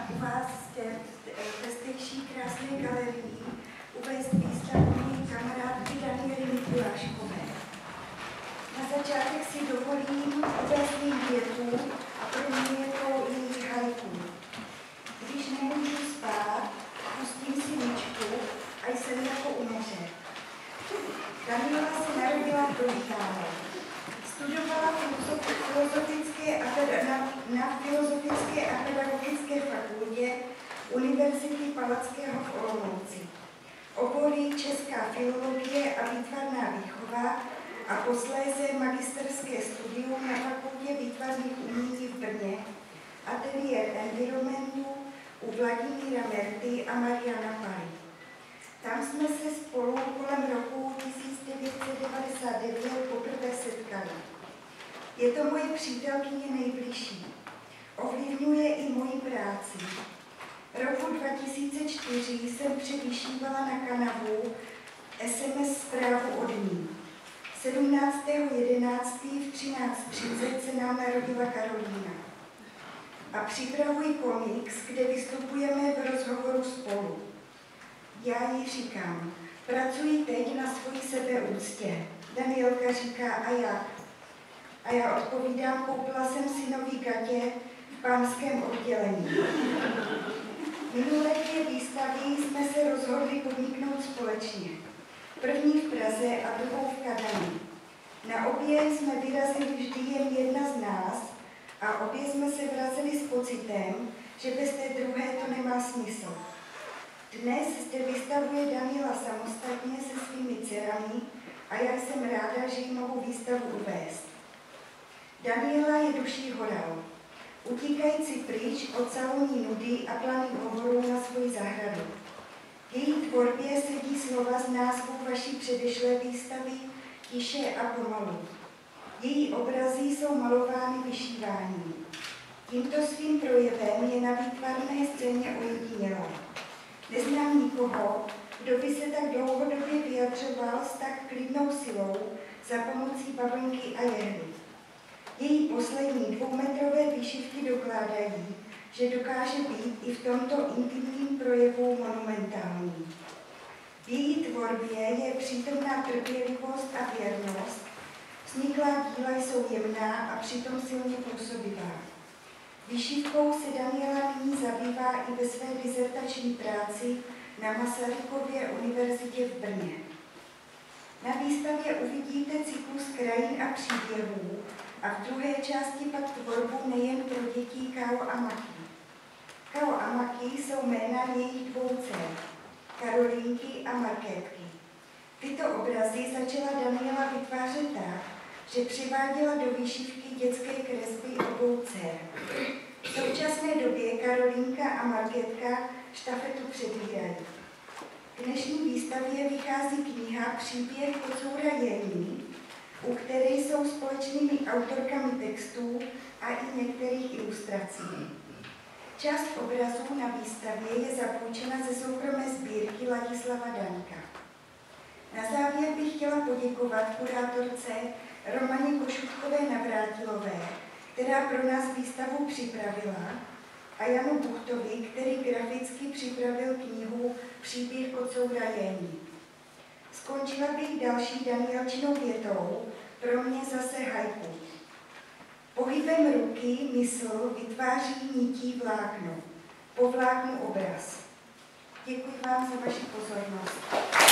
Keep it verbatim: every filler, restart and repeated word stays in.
u vás ve zdejší krásné galerii uvést výstavu mojí kamarádky Daniely Mikuláškové. Na začátek si dovolím uvést její větu a pro mě je to její haiku. Když nemůžu spát, pustím si myčku a jsem jako u moře. Daniela se narodila v Domikále. Studovala filozofické a na, na Filozofické a pedagogické fakultě Univerzity Palackého v Olomouci. Obory česká filologie a výtvarná výchova a posléze magisterské studium na Fakultě výtvarných umění v Brně, ateliér environmentu u Vladimíra Merty a Mariana Pary. Tam jsme se spolu kolem roku tisíc devět set devadesát devět poprvé setkali. Je to moje přítelkyně nejbližší. Ovlivňuje i moji práci. Roku dva tisíce čtyři jsem převyšívala na kanavu es em es zprávu od ní. sedmnáctého jedenáctého v třináct třicet se nám narodila Karolína. A připravuji komiks, kde vystupujeme v rozhovoru spolu. Já jí říkám, pracuji teď na svojí sebeúctě. Danielka říká, a jak? A já odpovídám, koupila jsem si nový gatě v pánském oddělení. Minulé dvě výstavy jsme se rozhodli podniknout společně. První v Praze a druhou v Kadani. Na obě jsme vyrazili vždy jen jedna z nás a obě jsme se vraceli s pocitem, že bez té druhé to nemá smysl. Dnes zde vystavuje Daniela samostatně se svými dcerami a já jsem ráda, že ji mohu výstavu uvést. Daniela je duší horal, utíkající pryč od salonní nudy a planých hovorů na svoji zahradu. V její tvorbě sedí slova z názvu vaší předešlé výstavy tiše a pomalu. Její obrazy jsou malovány vyšíváním. Tímto svým projevem je na výtvarné scéně ojedinělá. Neznám nikoho, kdo by se tak dlouhodobě vyjadřoval s tak klidnou silou za pomocí bavlnky a jehly. Její poslední dvoumetrové výšivky dokládají, že dokáže být i v tomto intimním projevu monumentální. V její tvorbě je přítomná trpělivost a věrnost, vzniklá díla jsou jemná a přitom silně působivá. Výšivkou se Daniela nyní zabývá i ve své dizertační práci na Masarykově univerzitě v Brně. Na výstavě uvidíte cyklus krajin a příběhů a v druhé části pak tvorbu nejen pro dětí Kao a Maki. Kao a Maki jsou jména jejich dvou dcer, Karolínky a Markétky. Tyto obrazy začala Daniela vytvářet tak, že přiváděla do výšivky dětské kresby obou dcer. V současné době Karolínka a Markétka štafetu předvídají. K dnešní výstavě vychází kniha Příběh kocoura Jení, u které jsou společnými autorkami textů a i některých ilustrací. Část obrazů na výstavě je zapůjčena ze soukromé sbírky Ladislava Daňka. Na závěr bych chtěla poděkovat kurátorce Romaně Košutkové Navrátilové, která pro nás výstavu připravila, a Janu Buchtovi, který graficky připravil knihu Příběh kocoura Jení. Skončila bych další Danielčinou větou, pro mě zase haiku. Pohybem ruky mysl vytváří nití vlákno, povláknu obraz. Děkuji vám za vaši pozornost.